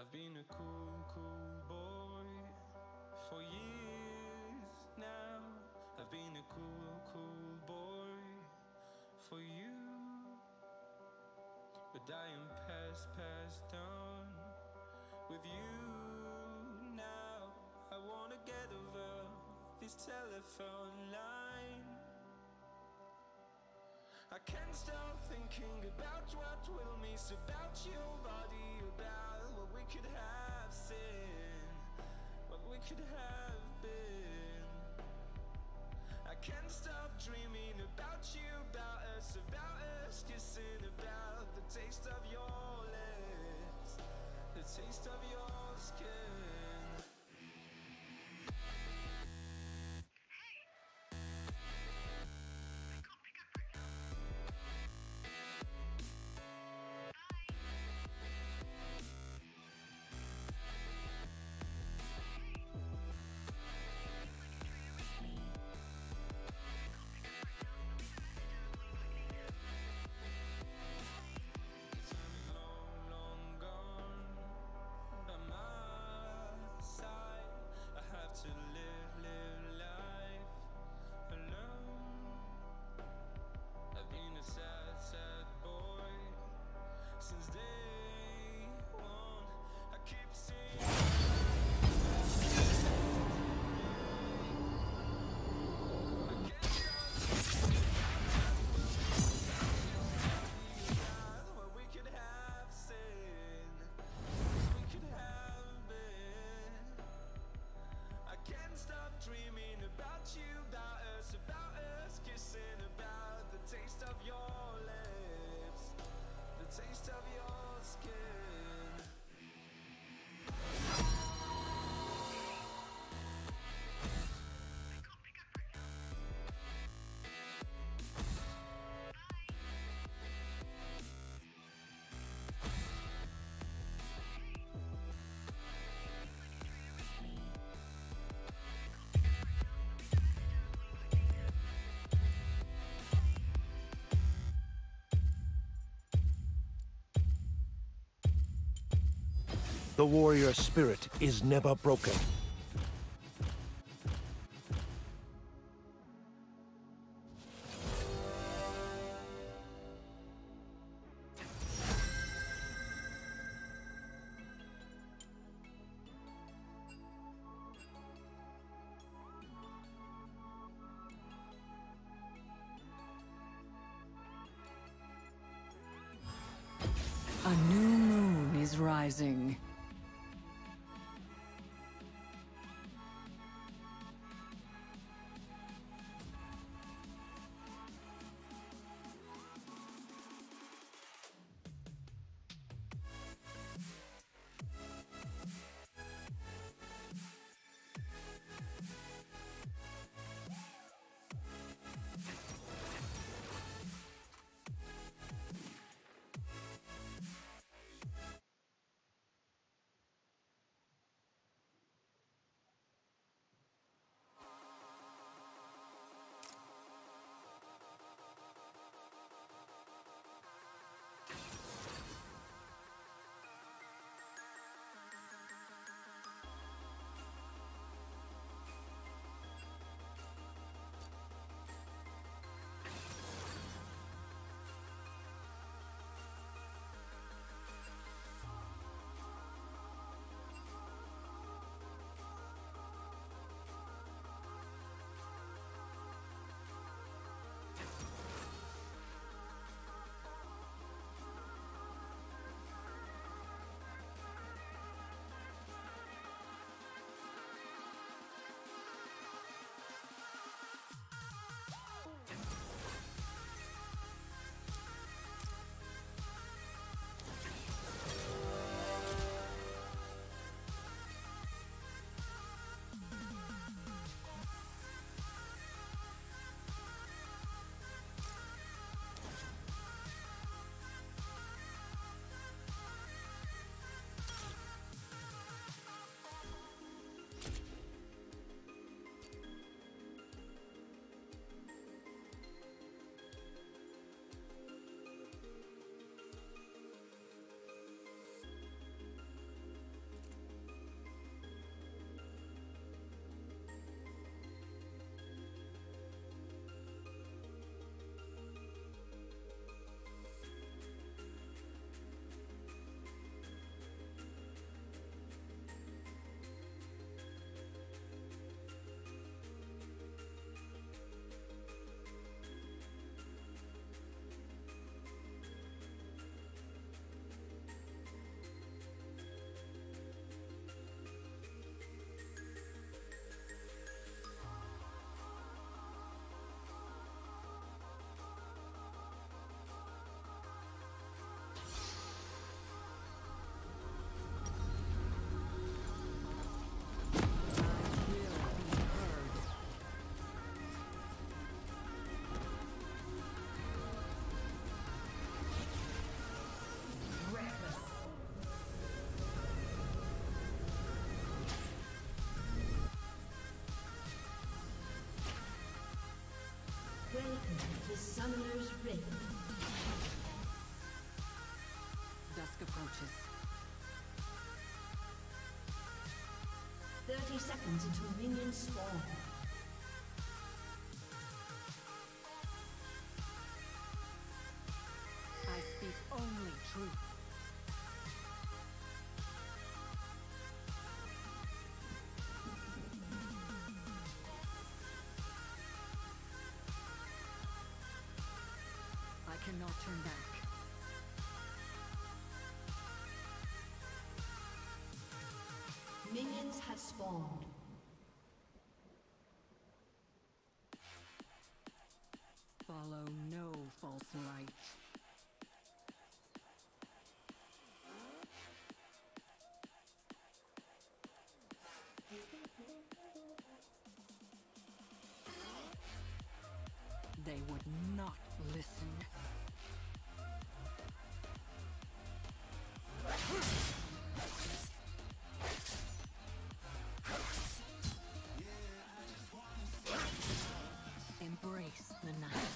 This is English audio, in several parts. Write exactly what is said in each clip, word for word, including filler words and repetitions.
I've been a cool, cool boy for years now. I've been a cool, cool boy for you. But I am past, passed on with you now. I wanna get over this telephone line. I can't stop thinking about what we'll miss, about your body, about what we could have seen, what we could have been. I can't stop dreaming about you, about us, about us kissing, about the taste of your lips, the taste of your skin. To live, live life alone. I've been a sad, sad boy since day one. I keep seeing I can't just what we could have seen, what we could have been. I can't stop dreaming about you, about us, about us kissing, about the taste of your lips, the taste of your skin. The warrior spirit is never broken. A new moon is rising. The summoner's rift. Dusk approaches. Thirty seconds until minions spawn. I speak only truth. I cannot turn back. Minions have spawned. Follow no false light. They would not listen. Embrace the night.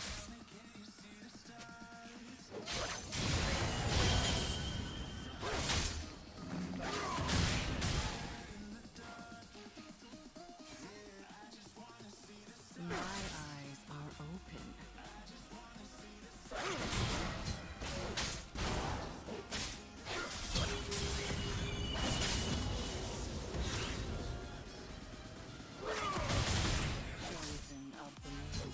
My eyes are open. Chosen of the moon.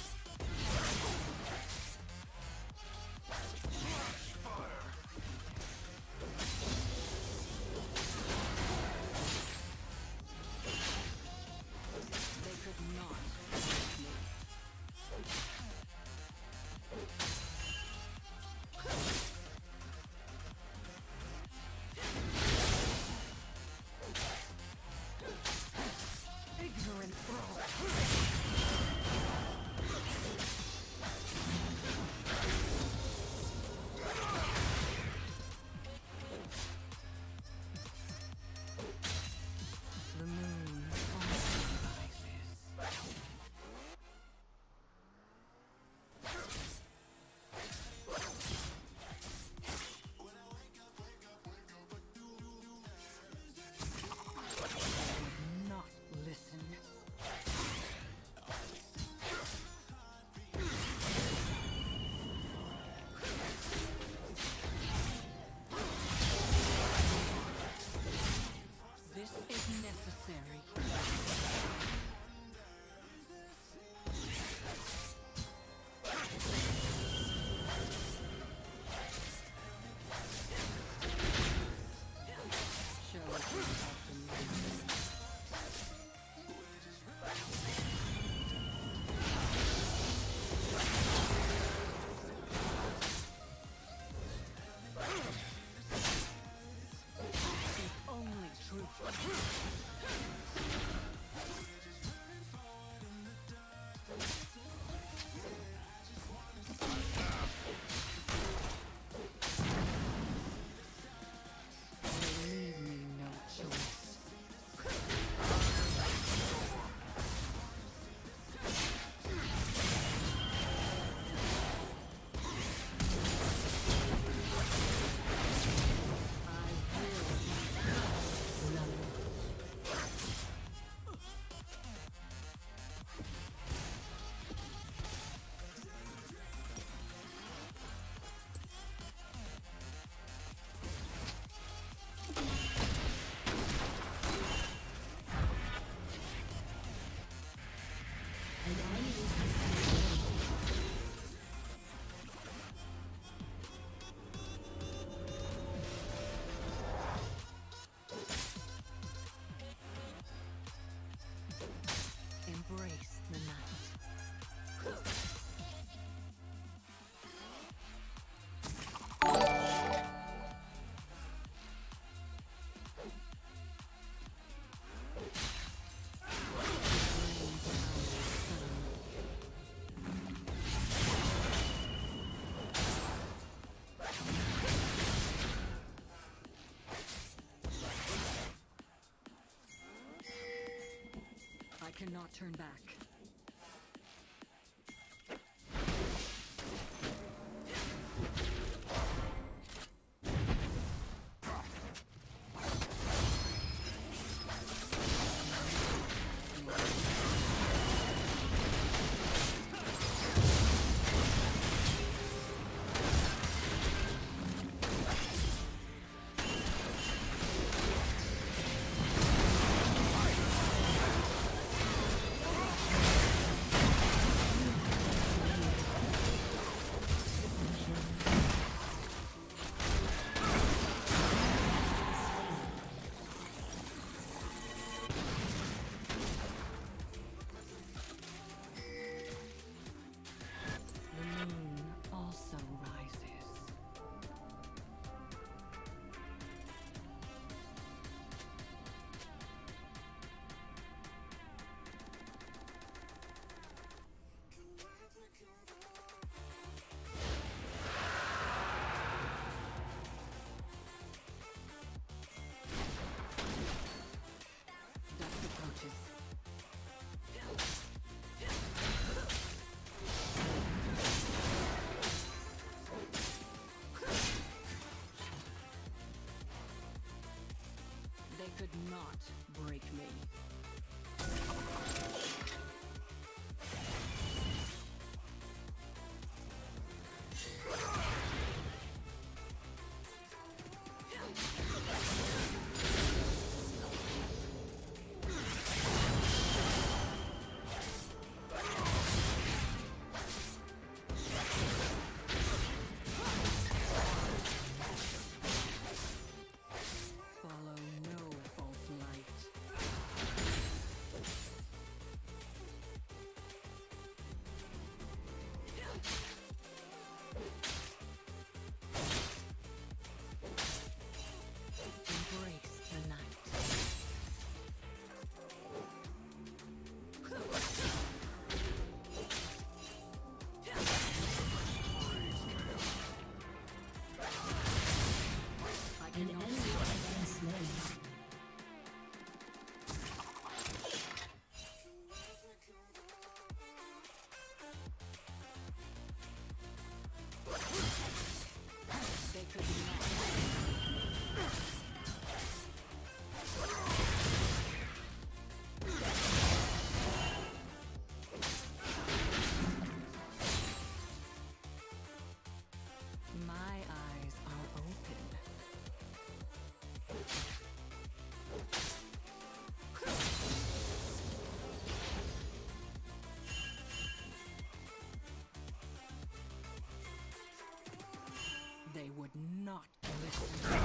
They could not stop me. Ignorant thrall. The moon also rises. Would not listen. This is necessary. Show us the moon. Speak only truth. They leave me no choice. I will not. Embrace the night. I cannot turn back. could not break me. An enemy has been slain. They could not. My eyes are open. They would not listen.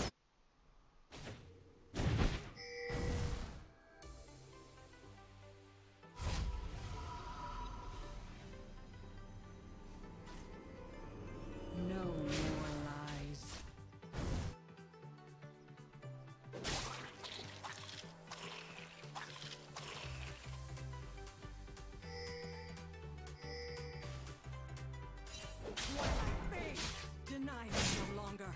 No more lies. Deny me no longer.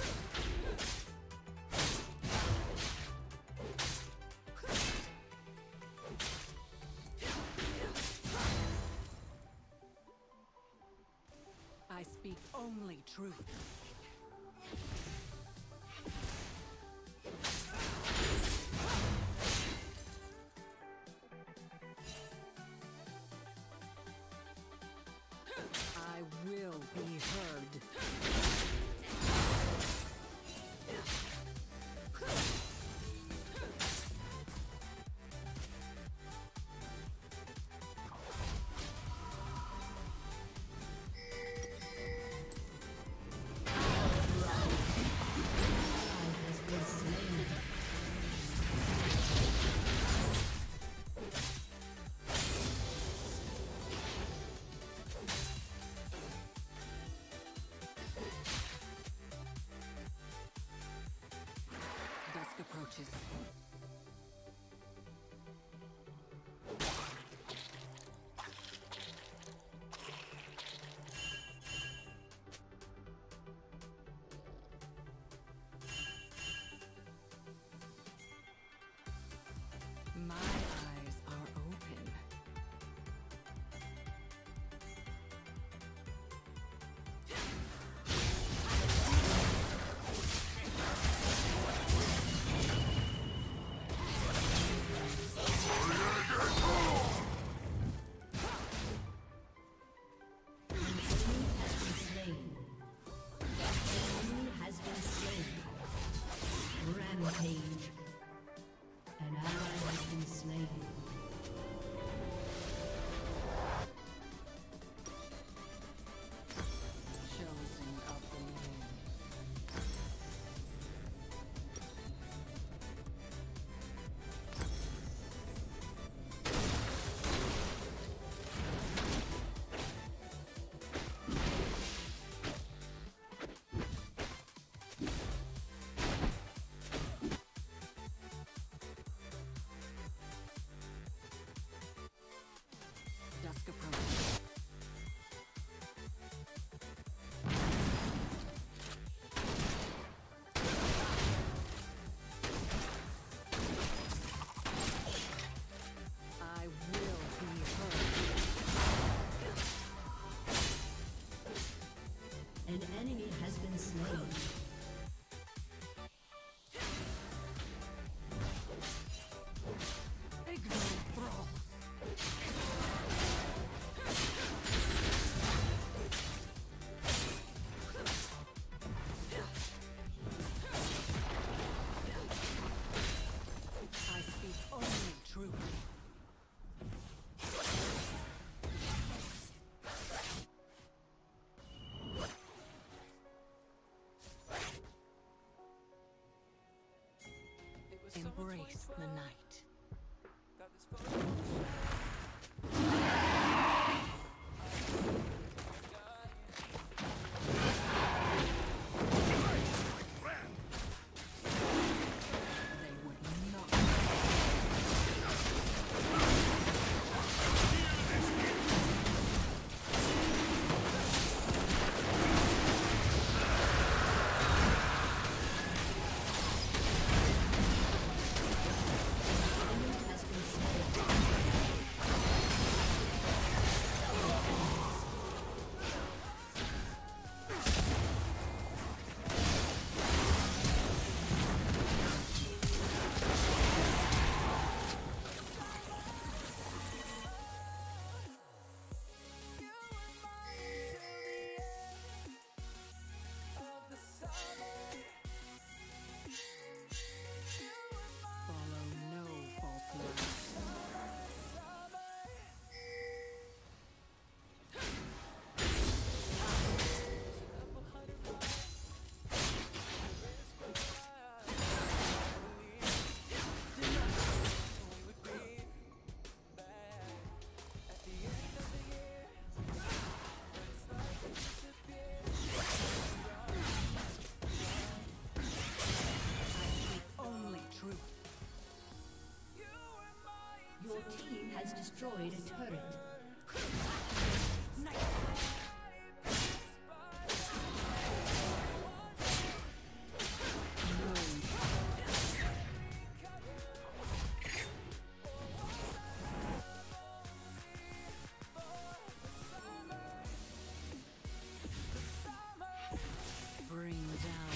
I speak only truth. I will be heard. Has been slain. Dusk approaches. My eyes are open. Rampage. An ally has been slain. Chosen of the moon. Embrace the night. Your team has destroyed a turret. Bring down.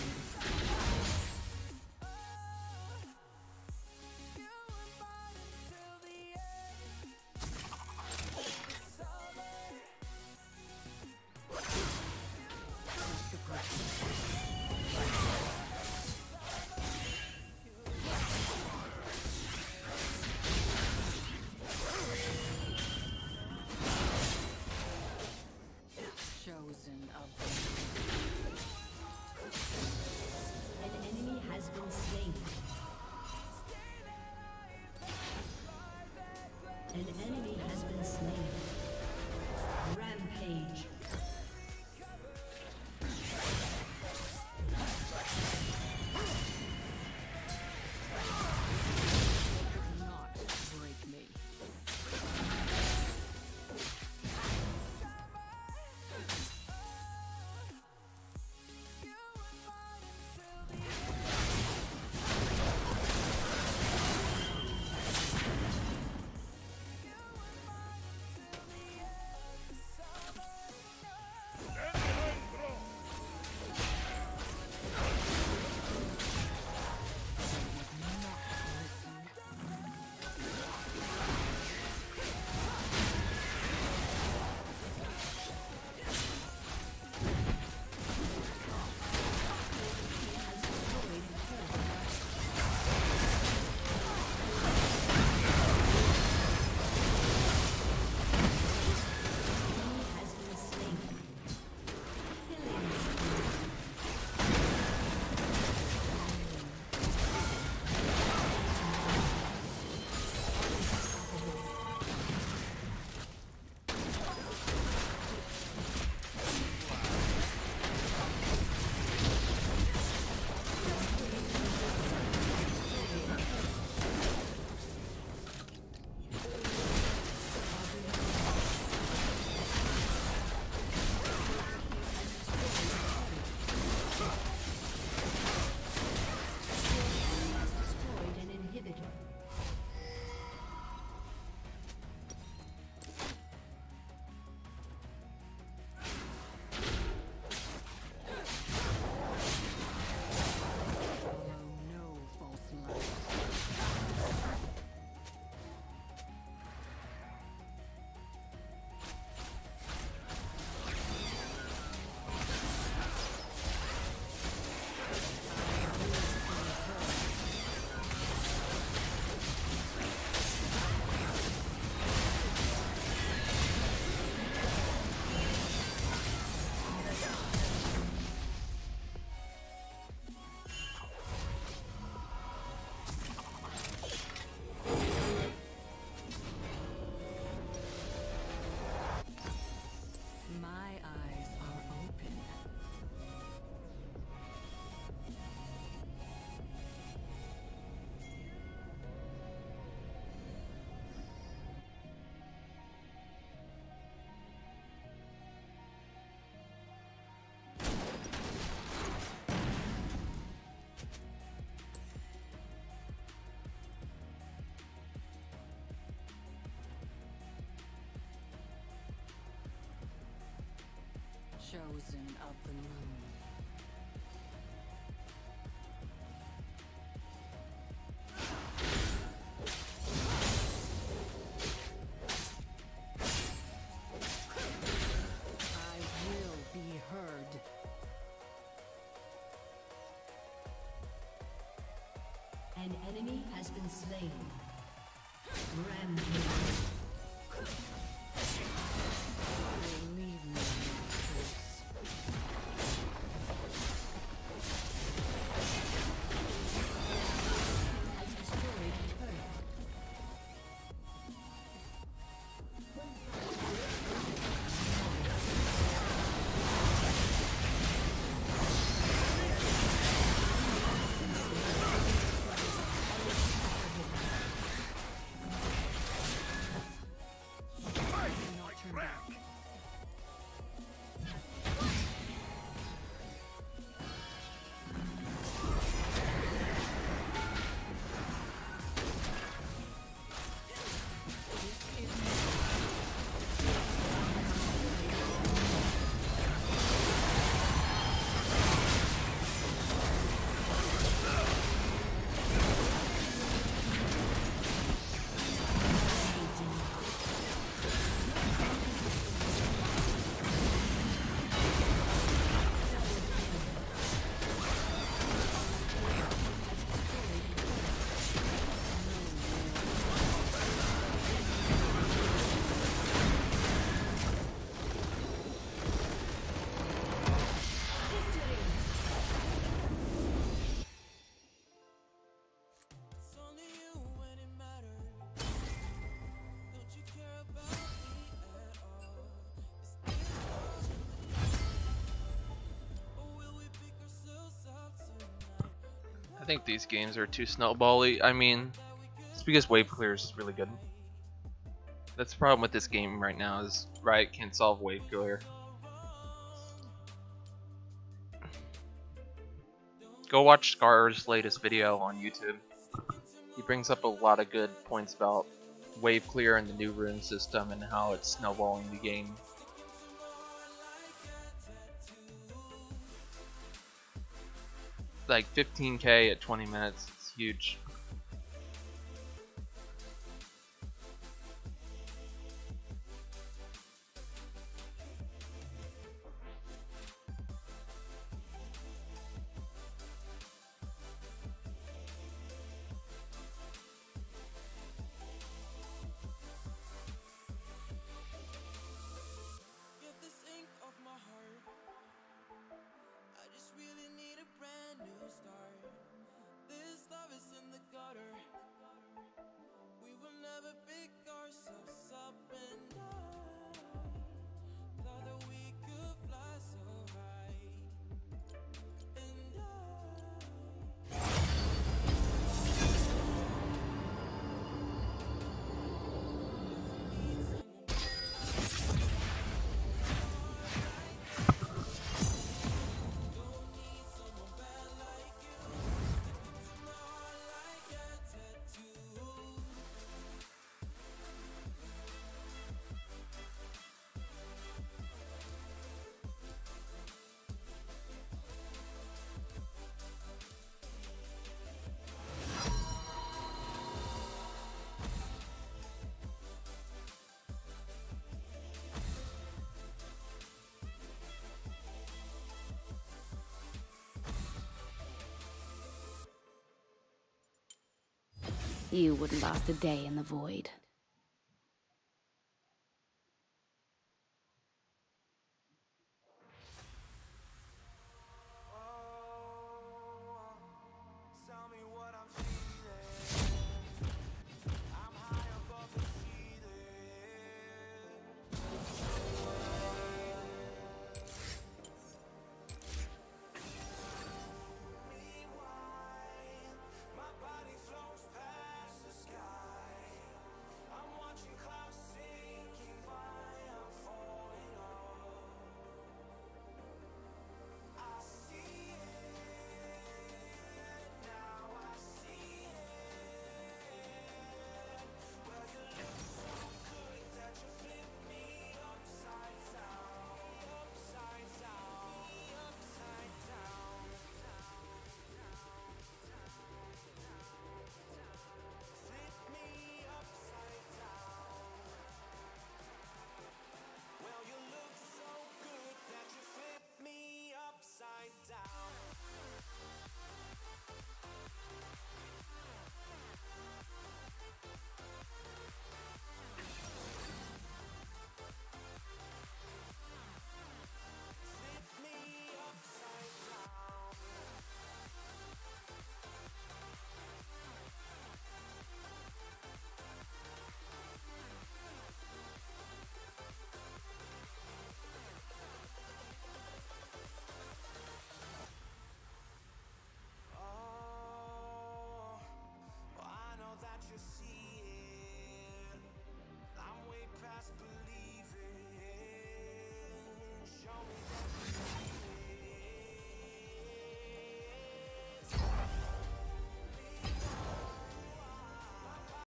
Chosen of the moon. I will be heard. An enemy has been slain. Rampage. They leave me no trace. Has destroyed a turret. I think these games are too snowbally. I mean, it's because wave clear is really good. That's the problem with this game right now, is Riot can't solve wave clear. Go watch Scar's latest video on YouTube. He brings up a lot of good points about wave clear and the new rune system and how it's snowballing the game. Like fifteen K at twenty minutes, it's huge. You wouldn't last a day in the void.